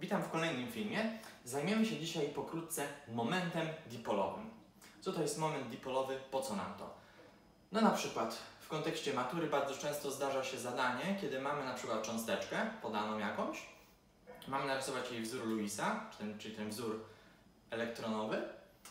Witam w kolejnym filmie. Zajmiemy się dzisiaj pokrótce momentem dipolowym. Co to jest moment dipolowy? Po co nam to? No na przykład w kontekście matury bardzo często zdarza się zadanie, kiedy mamy na przykład cząsteczkę podaną jakąś, mamy narysować jej wzór Lewisa, czyli ten wzór elektronowy,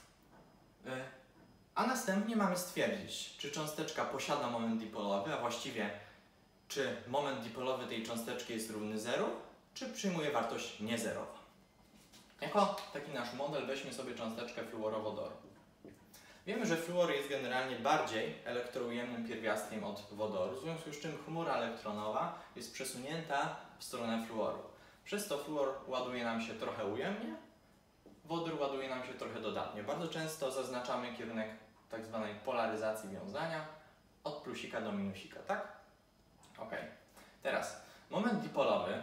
a następnie mamy stwierdzić, czy cząsteczka posiada moment dipolowy, a właściwie czy moment dipolowy tej cząsteczki jest równy zeru, czy przyjmuje wartość niezerową. Jako taki nasz model weźmy sobie cząsteczkę fluorowodoru. Wiemy, że fluor jest generalnie bardziej elektroujemnym pierwiastkiem od wodoru, w związku z czym chmura elektronowa jest przesunięta w stronę fluoru. Przez to fluor ładuje nam się trochę ujemnie, wodór ładuje nam się trochę dodatnie. Bardzo często zaznaczamy kierunek tak zwanej polaryzacji wiązania od plusika do minusika, tak? Ok. Teraz moment dipolowy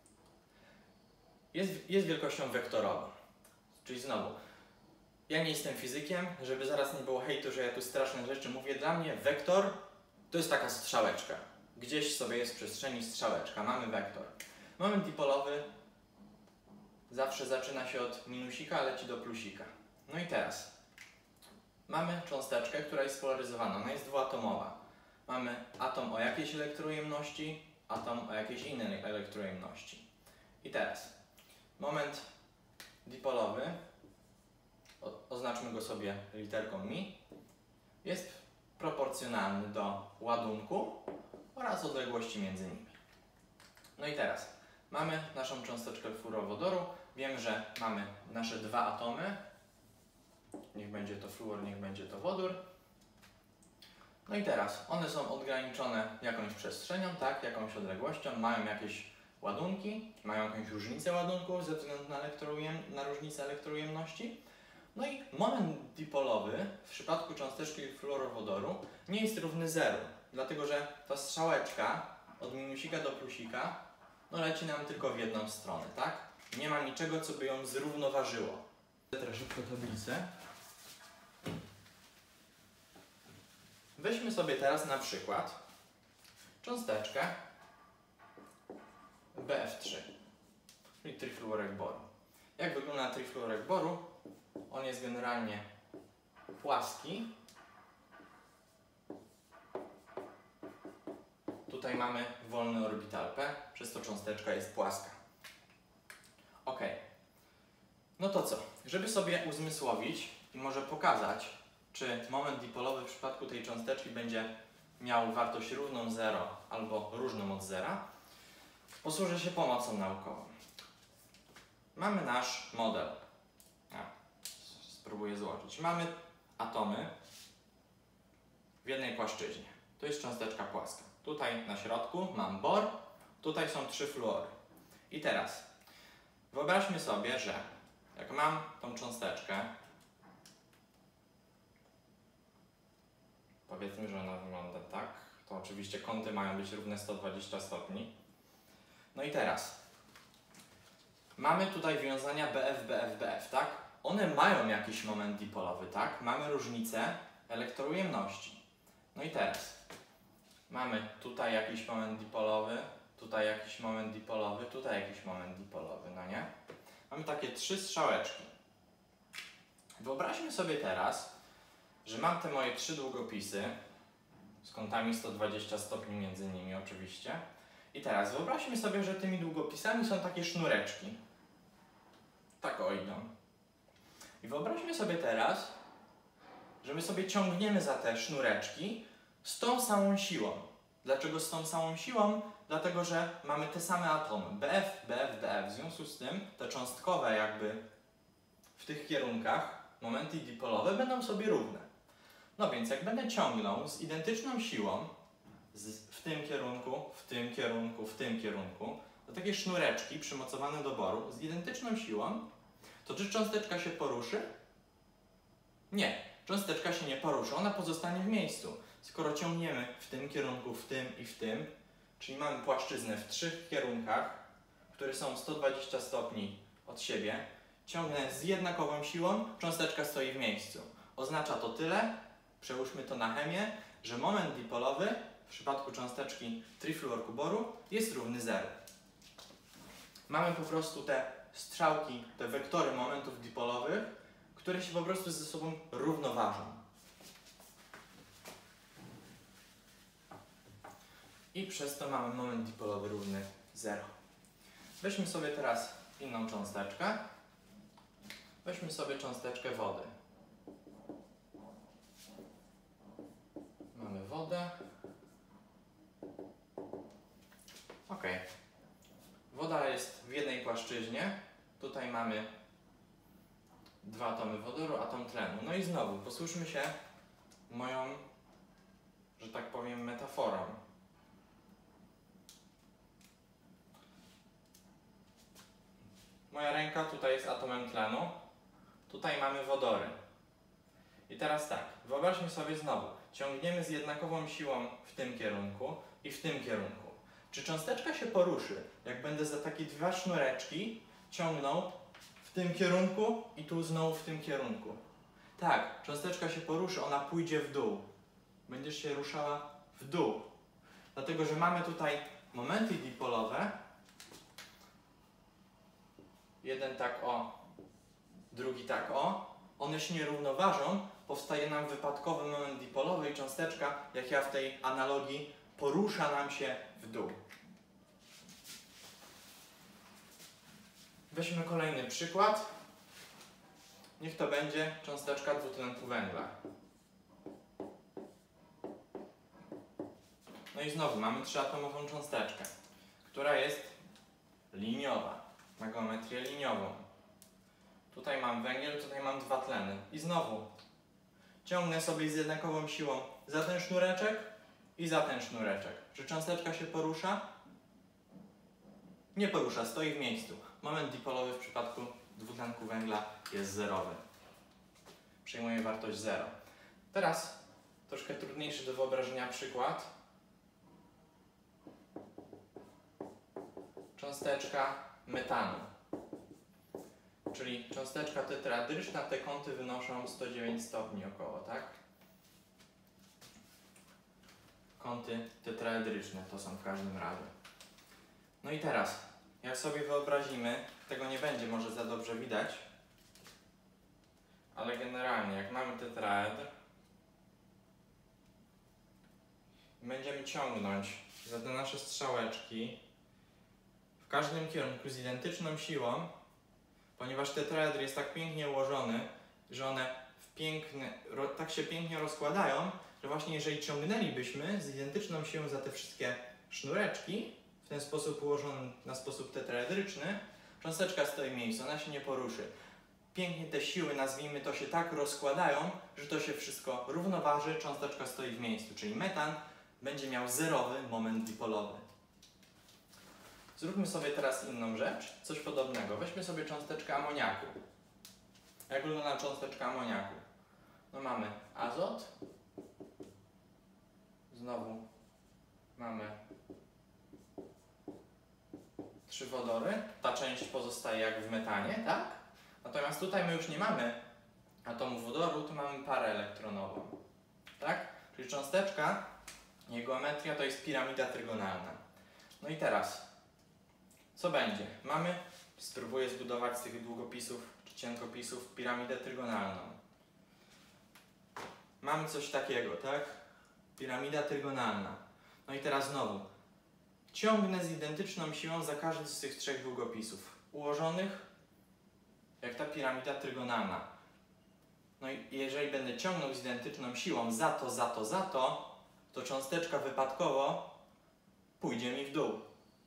jest wielkością wektorową. Czyli znowu, ja nie jestem fizykiem, żeby zaraz nie było hejtu, że ja tu straszne rzeczy mówię. Dla mnie wektor to jest taka strzałeczka. Gdzieś sobie jest w przestrzeni strzałeczka. Mamy wektor. Moment dipolowy zawsze zaczyna się od minusika, leci do plusika. No i teraz mamy cząsteczkę, która jest spolaryzowana. Ona jest dwuatomowa. Mamy atom o jakiejś elektroujemności, atom o jakiejś innej elektroujemności. I teraz moment dipolowy, oznaczmy go sobie literką mi, jest proporcjonalny do ładunku oraz odległości między nimi. No i teraz mamy naszą cząsteczkę fluorowodoru. Wiem, że mamy nasze dwa atomy. Niech będzie to fluor, niech będzie to wodór. No i teraz one są odgraniczone jakąś przestrzenią, tak, jakąś odległością, mają jakieś ładunki, mają jakąś różnicę ładunków ze względu na różnicę elektroujemności. No i moment dipolowy w przypadku cząsteczki fluorowodoru nie jest równy zeru, dlatego że ta strzałeczka od minusika do plusika leci nam tylko w jedną stronę, tak? Nie ma niczego, co by ją zrównoważyło. Teraz szybko tablicę. Weźmy sobie teraz na przykład cząsteczkę BF3, czyli trifluorek boru. Jak wygląda trifluorek boru? On jest generalnie płaski. Tutaj mamy wolny orbital P, przez to cząsteczka jest płaska. Ok. No to co? Żeby sobie uzmysłowić i może pokazać, czy moment dipolowy w przypadku tej cząsteczki będzie miał wartość równą 0 albo różną od zera, posłużę się pomocą naukową. Mamy nasz model. Spróbuję złożyć. Mamy atomy w jednej płaszczyźnie. To jest cząsteczka płaska. Tutaj na środku mam bor, tutaj są 3 fluory. I teraz wyobraźmy sobie, że jak mam tą cząsteczkę, powiedzmy, że ona wygląda tak, to oczywiście kąty mają być równe 120 stopni. No i teraz mamy tutaj wiązania BF, BF, BF, tak? One mają jakiś moment dipolowy, tak? Mamy różnicę elektroujemności. No i teraz mamy tutaj jakiś moment dipolowy, tutaj jakiś moment dipolowy, tutaj jakiś moment dipolowy, no nie? Mamy takie 3 strzałeczki. Wyobraźmy sobie teraz, że mam te moje 3 długopisy z kątami 120 stopni między nimi oczywiście. I teraz wyobraźmy sobie, że tymi długopisami są takie sznureczki. Tak o idą. I wyobraźmy sobie teraz, że my sobie ciągniemy za te sznureczki z tą samą siłą. Dlaczego z tą samą siłą? Dlatego, że mamy te same atomy. BF, BF, BF. W związku z tym te cząstkowe jakby w tych kierunkach momenty dipolowe będą sobie równe. No więc jak będę ciągnął z identyczną siłą w tym kierunku, w tym kierunku, w tym kierunku, to takie sznureczki przymocowane do boru z identyczną siłą, to czy cząsteczka się poruszy? Nie. Cząsteczka się nie poruszy, ona pozostanie w miejscu. Skoro ciągniemy w tym kierunku, w tym i w tym, czyli mamy płaszczyznę w 3 kierunkach, które są 120 stopni od siebie, ciągnę z jednakową siłą, cząsteczka stoi w miejscu. Oznacza to tyle, przełóżmy to na chemię, że moment dipolowy w przypadku cząsteczki trifluorku boru jest równy zeru. Mamy po prostu te strzałki, te wektory momentów dipolowych, które się po prostu ze sobą równoważą. I przez to mamy moment dipolowy równy 0. Weźmy sobie teraz inną cząsteczkę. Weźmy sobie cząsteczkę wody. Mamy wodę. Ok. Woda jest w jednej płaszczyźnie. Tutaj mamy 2 atomy wodoru, atom tlenu. No i znowu, posłuchajmy się moją, że tak powiem, metaforą. Moja ręka tutaj jest atomem tlenu. Tutaj mamy wodory. I teraz tak, wyobraźmy sobie znowu, ciągniemy z jednakową siłą w tym kierunku i w tym kierunku. Czy cząsteczka się poruszy, jak będę za takie 2 sznureczki ciągnął w tym kierunku i tu znowu w tym kierunku? Tak, cząsteczka się poruszy, ona pójdzie w dół. Będziesz się ruszała w dół. Dlatego, że mamy tutaj momenty dipolowe. Jeden tak o, drugi tak o. One się nie równoważą, powstaje nam wypadkowy moment dipolowy i cząsteczka, jak ja w tej analogii, porusza nam się w dół. Weźmy kolejny przykład. Niech to będzie cząsteczka dwutlenku węgla. No i znowu mamy 3-atomową cząsteczkę, która jest liniowa, ma geometrię liniową. Tutaj mam węgiel, tutaj mam 2 tleny. I znowu ciągnę sobie z jednakową siłą za ten sznureczek i za ten sznureczek. Czy cząsteczka się porusza? Nie porusza, stoi w miejscu. Moment dipolowy w przypadku dwutlenku węgla jest zerowy. Przyjmuje wartość 0. Teraz troszkę trudniejszy do wyobrażenia przykład. Cząsteczka metanu. Czyli cząsteczka tetraedryczna, te kąty wynoszą 109 stopni około, tak? Kąty tetraedryczne to są w każdym razie. No i teraz, jak sobie wyobrazimy, tego nie będzie może za dobrze widać, ale generalnie jak mamy tetraedr, będziemy ciągnąć za te nasze strzałeczki w każdym kierunku z identyczną siłą, ponieważ tetraedr jest tak pięknie ułożony, że one tak się pięknie rozkładają, że właśnie jeżeli ciągnęlibyśmy z identyczną siłą za te wszystkie sznureczki, w ten sposób ułożony na sposób tetraedryczny, cząsteczka stoi w miejscu, ona się nie poruszy. Pięknie te siły, nazwijmy to, się tak rozkładają, że to się wszystko równoważy, cząsteczka stoi w miejscu, czyli metan będzie miał zerowy moment dipolowy. Zróbmy sobie teraz inną rzecz, coś podobnego. Weźmy sobie cząsteczkę amoniaku. Jak wygląda cząsteczka amoniaku? No mamy azot. Znowu mamy 3 wodory. Ta część pozostaje jak w metanie, tak? Natomiast tutaj my już nie mamy atomu wodoru, tu mamy parę elektronową. Tak? Czyli cząsteczka, jej geometria to jest piramida trygonalna. No i teraz co będzie? Spróbuję zbudować z tych długopisów czy cienkopisów piramidę trygonalną. Mamy coś takiego, tak? Piramida trygonalna. No i teraz znowu. Ciągnę z identyczną siłą za każdy z tych 3 długopisów. Ułożonych jak ta piramida trygonalna. No i jeżeli będę ciągnął z identyczną siłą za to, to cząsteczka wypadkowo pójdzie mi w dół.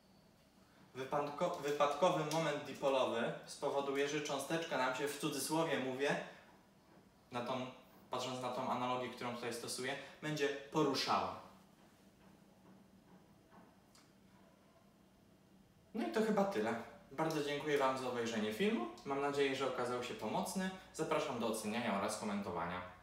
Wypadkowy moment dipolowy spowoduje, że cząsteczka nam się, w cudzysłowie mówię, patrząc na tą analogię, którą tutaj stosuję, będzie poruszała. No i to chyba tyle. Bardzo dziękuję Wam za obejrzenie filmu. Mam nadzieję, że okazał się pomocny. Zapraszam do oceniania oraz komentowania.